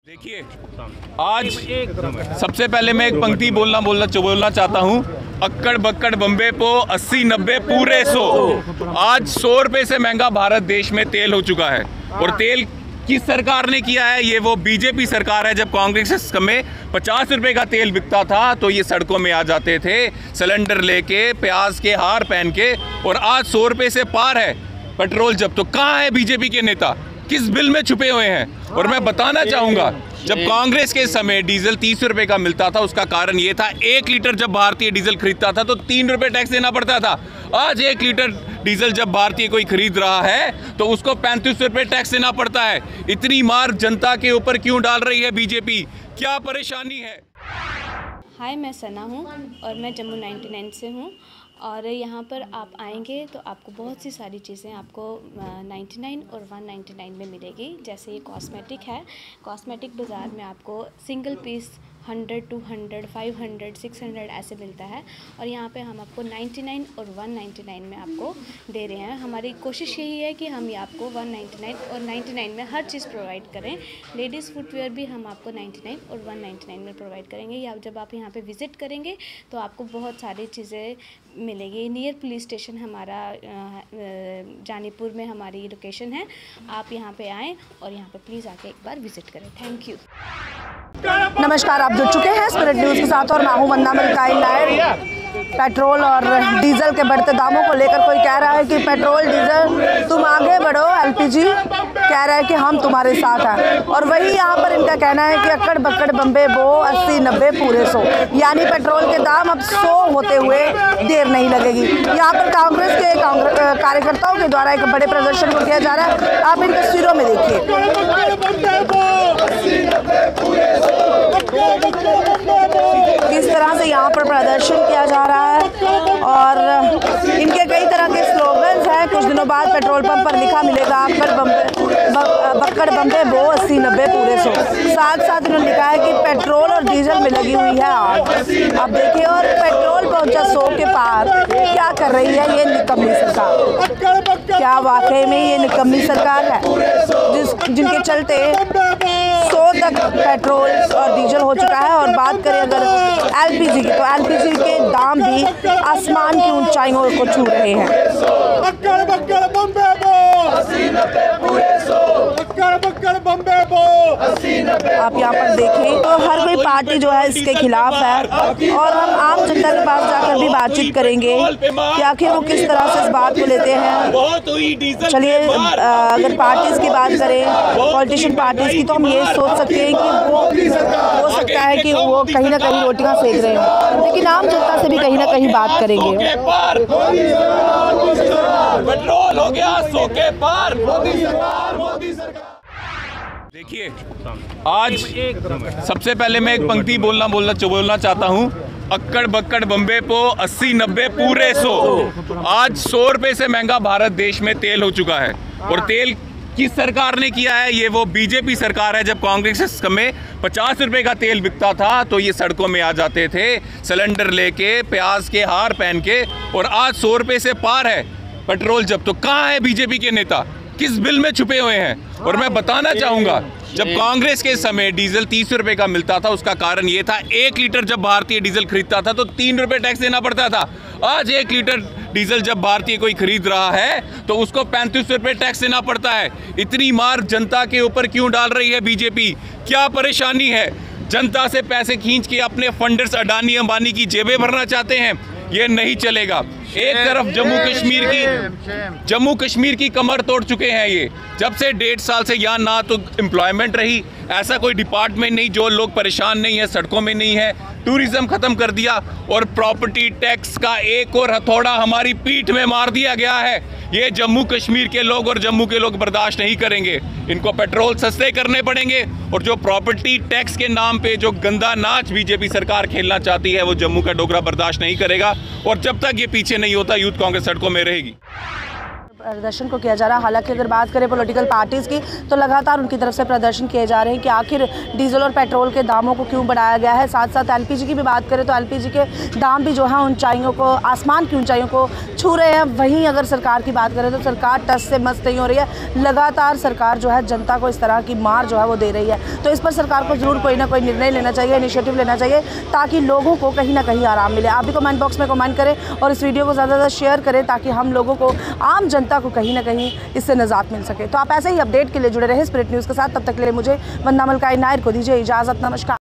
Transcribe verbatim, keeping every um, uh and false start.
देखिए, आज सबसे पहले मैं एक पंक्ति बोलना बोलना बोलना चाहता हूँ। अक्कड़ बक्कड़ बम्बे पो अस्सी नब्बे पूरे सौ। आज सौ रुपए से महंगा भारत देश में तेल हो चुका है। और तेल किस सरकार ने किया है? ये वो बीजेपी सरकार है। जब कांग्रेस में पचास रुपए का तेल बिकता था तो ये सड़कों में आ जाते थे सिलेंडर लेके, प्याज के हार पहन के, और आज सौ रुपए से पार है पेट्रोल। जब तो कहाँ है बीजेपी के नेता? किस बिल में छुपे हुए हैं? और मैं बताना चाहूंगा, जब कांग्रेस के समय डीजल तीस रुपए का मिलता था, उसका कारण ये था, एक लीटर जब भारतीय डीजल खरीदता था तो तीन रुपए टैक्स देना पड़ता था। आज एक लीटर डीजल जब भारतीय कोई खरीद रहा है तो उसको पैंतीस रुपए टैक्स देना पड़ता है। इतनी मार जनता के ऊपर क्यों डाल रही है बीजेपी? क्या परेशानी है? हाय, मैं सना हूँ और मैं जम्मू निन्यानवे से हूँ। और यहाँ पर आप आएंगे तो आपको बहुत सी सारी चीज़ें आपको निन्यानवे और एक सौ निन्यानवे में मिलेगी। जैसे ये कॉस्मेटिक है, कॉस्मेटिक बाज़ार में आपको single piece hundred two hundred five hundred six hundred ऐसे मिलता है, और यहाँ पे हम आपको निन्यानवे और एक सौ निन्यानवे में आपको दे रहे हैं। हमारी कोशिश यही है कि हम ये आपको एक सौ निन्यानवे और निन्यानवे में हर चीज़ प्रोवाइड करें। लेडीज़ फुटवेयर भी हम आपको निन्यानवे और एक सौ निन्यानवे में प्रोवाइड करेंगे। या जब आप यहाँ पे विज़िट करेंगे तो आपको बहुत सारी चीज़ें मिलेगी। नियर पुलिस स्टेशन हमारा जानीपुर में हमारी लोकेशन है। आप यहाँ पे आएँ और यहाँ पे प्लीज़ आके एक बार विज़िट करें। Thank you. नमस्कार, आप जुड़ चुके हैं स्पिरिट न्यूज़ के साथ और मैं हूं वंदना मलिकाई नायर। पेट्रोल और डीजल के बढ़ते दामों को लेकर कोई कह रहा है कि पेट्रोल डीजल तुम आगे बढ़ो, एलपीजी कह रहा है कि हम तुम्हारे साथ हैं। और वही यहाँ पर इनका कहना है कि अक्कड़ बक्कड़ बम्बे बो अस्सी नब्बे पूरे सौ, यानी पेट्रोल के दाम अब सौ होते हुए देर नहीं लगेगी। यहाँ पर कांग्रेस के कार्यकर्ताओं के द्वारा एक बड़े प्रदर्शन को किया जा रहा है। आप इन तस्वीरों में देखिए। किस तरह से यहाँ पर प्रदर्शन किया जा रहा है, और इनके कई तरह के स्लोगन्स हैं। कुछ दिनों बाद पेट्रोल पंप पर लिखा मिलेगा अक्कड़ बम्बे बक्कड़ बम्बे बो अस्सी नब्बे पूरे सौ। साथ साथ इन्होंने लिखा है कि पेट्रोल और डीजल में लगी हुई है आग। अब देखिए, और पेट्रोल पहुंचा सौ के पार। क्या कर रही है ये निकम्मी सरकार? क्या वाकई में ये निकम्मी सरकार है जिस जिनके चलते सौ तक पेट्रोल और डीजल हो चुका है? और बात करें अगर एलपीजी की, तो एलपीजी के दाम भी आसमान की ऊंचाइयों को छू रहे हैं। आप यहाँ पर देखें तो हर कोई पार्टी जो है इसके खिलाफ है, और हम आम जनता के पास जाकर भी बातचीत करेंगे कि आखिर वो किस तरह से इस बात को लेते हैं। चलिए, अगर पार्टीज की बात करें, पॉलिटिशियन पार्टीज की, तो हम ये सोच सकते हैं कि वो हो सकता है कि वो कहीं ना कहीं रोटियां सेक रहे हैं, लेकिन आम जनता से भी कहीं ना कहीं बात करेंगे। पेट्रोल हो गया सौ के पार। देखिए, आज सबसे पहले मैं एक पंक्ति बोलना बोलना बोलना चाहता हूँ। अक्कड़ बक्कड़ बम्बे पो अस्सी नब्बे पूरे सौ। आज सौ रुपए से महंगा भारत देश में तेल हो चुका है। और तेल किस सरकार ने किया है? ये वो बीजेपी सरकार है। जब कांग्रेस में पचास रुपए का तेल बिकता था तो ये सड़कों में आ जाते थे सिलेंडर लेके, प्याज के हार पहन के, और आज सौ रुपए से पार है पेट्रोल। जब तो कहाँ है बीजेपी के नेता? किस बिल में छुपे हुए हैं? और मैं बताना चाहूंगा, जब कांग्रेस के समय डीजल तीस रुपए का मिलता था, उसका कारण ये था, एक लीटर जब भारतीय डीजल खरीदता था तो तीन रुपए टैक्स देना पड़ता था। आज एक लीटर डीजल जब भारतीय कोई खरीद रहा है तो उसको पैंतीस रुपए टैक्स देना पड़ता है। इतनी मार जनता के ऊपर क्यों डाल रही है बीजेपी? क्या परेशानी है? जनता से पैसे खींच के अपने फंडर्स अडानी अंबानी की जेबें भरना चाहते हैं? ये नहीं चलेगा। एक तरफ जम्मू कश्मीर की जम्मू कश्मीर की कमर तोड़ चुके हैं ये। जब से डेढ़ साल से यहाँ ना तो एम्प्लॉयमेंट रही, ऐसा कोई डिपार्टमेंट नहीं जो लोग परेशान नहीं है, सड़कों में नहीं है, टूरिज्म खत्म कर दिया, और प्रॉपर्टी टैक्स का एक और हथौड़ा हमारी पीठ में मार दिया गया है। ये जम्मू कश्मीर के लोग और जम्मू के लोग बर्दाश्त नहीं करेंगे। इनको पेट्रोल सस्ते करने पड़ेंगे, और जो प्रॉपर्टी टैक्स के नाम पे जो गंदा नाच बीजेपी सरकार खेलना चाहती है वो जम्मू का डोगरा बर्दाश्त नहीं करेगा। और जब तक ये पीछे नहीं होता, यूथ कांग्रेस सड़कों में रहेगी। प्रदर्शन को किया जा रहा है। हालांकि अगर बात करें पॉलिटिकल पार्टीज़ की तो लगातार उनकी तरफ से प्रदर्शन किए जा रहे हैं कि आखिर डीजल और पेट्रोल के दामों को क्यों बढ़ाया गया है। साथ साथ एलपीजी की भी बात करें तो एलपीजी के दाम भी जो है ऊंचाइयों को, आसमान की ऊंचाइयों को छू रहे हैं। वहीं अगर सरकार की बात करें तो सरकार टस से मस नहीं हो रही है। लगातार सरकार जो है जनता को इस तरह की मार जो है वो दे रही है। तो इस पर सरकार को ज़रूर कोई ना कोई निर्णय लेना चाहिए, इनिशिएटिव लेना चाहिए, ताकि लोगों को कहीं ना कहीं आराम मिले। आप भी कमेंट बॉक्स में कमेंट करें और इस वीडियो को ज़्यादा से ज़्यादा शेयर करें ताकि हम लोगों को, आम जनता को कहीं ना कहीं इससे निजात मिल सके। तो आप ऐसे ही अपडेट के लिए जुड़े रहे स्पिरिट न्यूज़ के साथ। तब तक के लिए मुझे वंदना मलकाई नायर को दीजिए इजाज़त। नमस्कार।